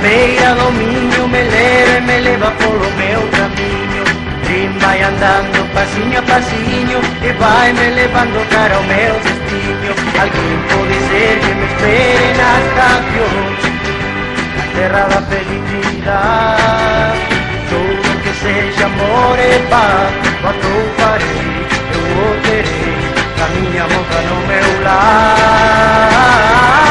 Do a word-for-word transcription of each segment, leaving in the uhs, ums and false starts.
beira do Miño me leva e me leva polo meu camiño. Trin vai andando pasiño a pasiño e vai me levando cara ao meu destino. Alguén pode ser que me espere nas estacións, terra da felicidade. Todo que sexa amor e paz, quando farei, eu o terei, a miña moza no meu lar.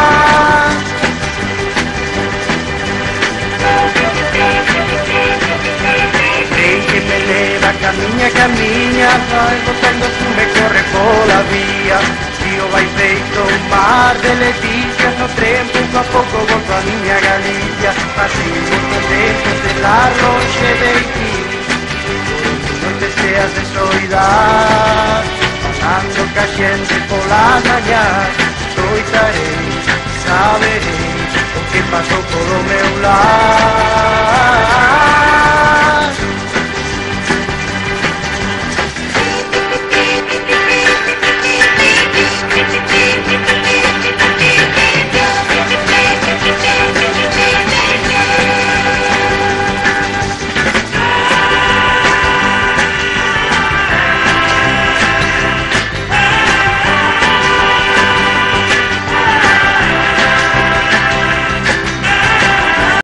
Camiña, camiña, vai botando fume, corre pola vía. Río vai feito un mar de leticias, no tren pouco a pouco volto a miña Galicia. Así contento de la lonxe de ti, noites cheas de soidade, pasando ca xente polas mañás. Escoitarei, saberei o que pasou polo meu lar.